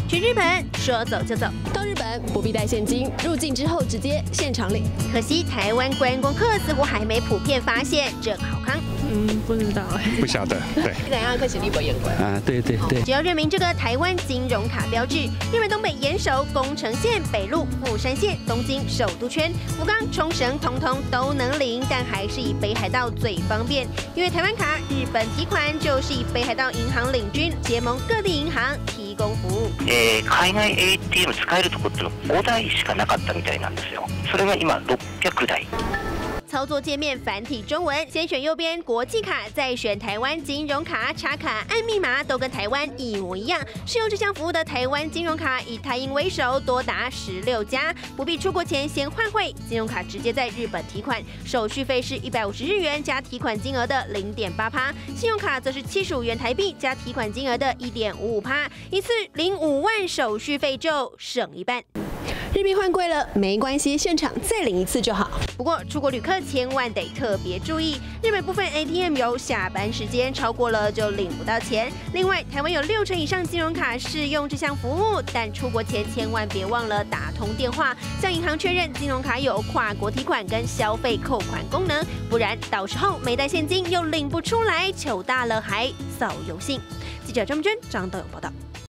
去日本说走就走， 到日本不必带现金，入境之后直接现场领。 可惜台湾观光客似乎还没普遍发现这个好康。 不知道不晓得，对。 怎样快行李不验关啊？对。 只要认明这个台湾金融卡标志，日本东北岩手、宫城县、北陆、富山县、东京首都圈、福冈、冲绳，通通都能领，但还是以北海道最方便，因为台湾卡日本提款就是以北海道银行领军，结盟各地银行提供服务。 海外 ATM 使えるとこっての5台しかなかったみたいなんですよ。それが今600台。 操作界面繁体中文，先选右边国际卡，再选台湾金融卡，插卡按密码都跟台湾一模一样。适用这项服务的台湾金融卡以台银为首，多达16家，不必出国前先换汇，金融卡直接在日本提款，手续费是150日元加提款金额的0.8%，信用卡则是75元台币加提款金额的1.55%，一次领5万，手续费就省一半。 日币换贵了没关系，现场再领一次就好。 不过出国旅客千万得特别注意，日本部分 ATM 有下班时间超过了就领不到钱。另外，台湾有60%以上金融卡适用这项服务，但出国前千万别忘了打通电话，向银行确认金融卡有跨国提款跟消费扣款功能，不然到时候没带现金又领不出来，糗大了还扫邮信。记者张明娟、张道勇报道。